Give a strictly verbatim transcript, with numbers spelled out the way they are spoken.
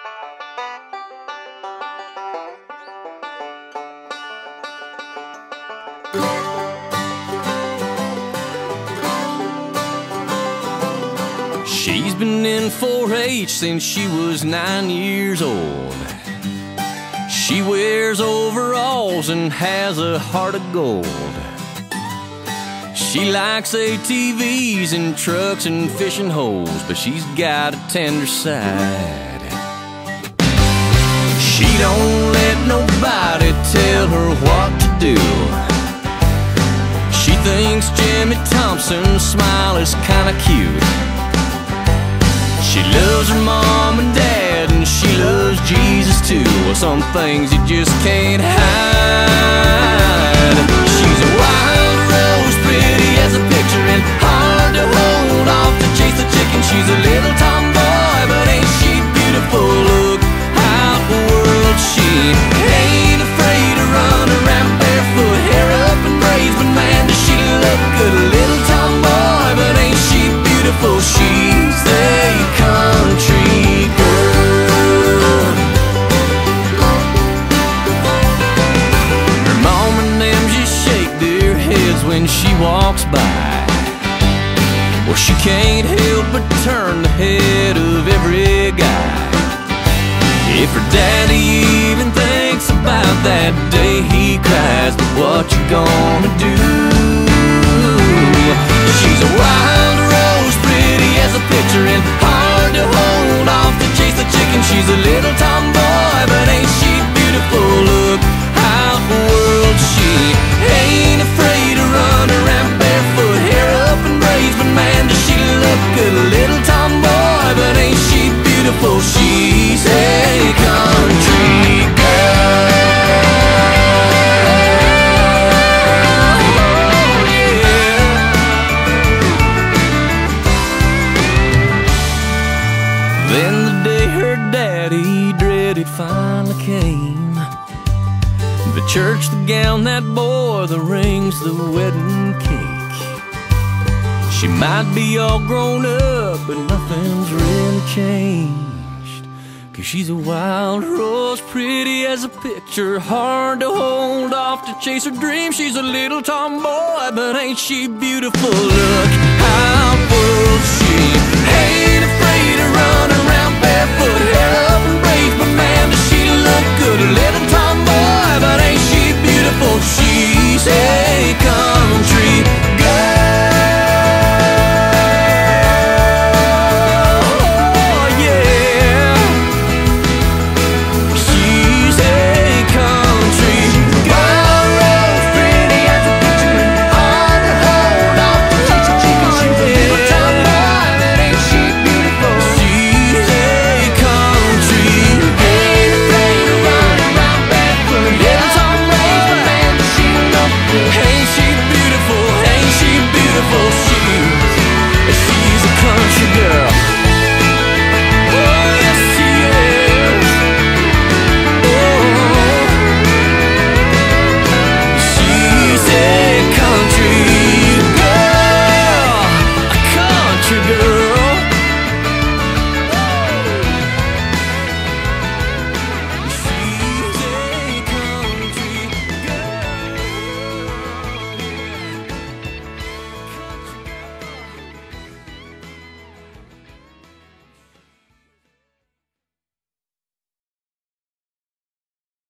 She's been in four H since she was nine years old. She wears overalls and has a heart of gold. She likes A T Vs and trucks and fishing holes, but she's got a tender side. She don't let nobody tell her what to do. She thinks Jimmy Thompson's smile is kinda cute. She loves her mom and dad, and she loves Jesus too. Well, some things you just can't hide. She's a wild rose, pretty as a picture, and hard to hold off to chase the chicken. She's a little tomboy, but ain't she beautiful? Look out, world, she ain't afraid to run around barefoot, hair up in braids, but man, does she look good. A little tomboy, but ain't she beautiful? She's a country girl. Her mom and them just shake their heads when she walks by. Well, she can't help but turn the head of every guy. If her daddy even thinks about that day he cries, but what you gonna do? She's a wild rose, pretty as a picture, and hard to hold off to chase the chicken. She's a little tomboy, but ain't she beautiful? Look out, world, she ain't afraid to run around barefoot, hair up in braids, but man, does she look good. A little tomboy, but ain't she beautiful? She's a country girl. Then the day her daddy dreaded finally came, the church, the gown, that boy, the rings, the wedding cake. She might be all grown up, but nothing's really changed. 'Cause she's a wild rose, pretty as a picture, hard to hold off to chase her dreams. She's a little tomboy, but ain't she beautiful? Look out, world.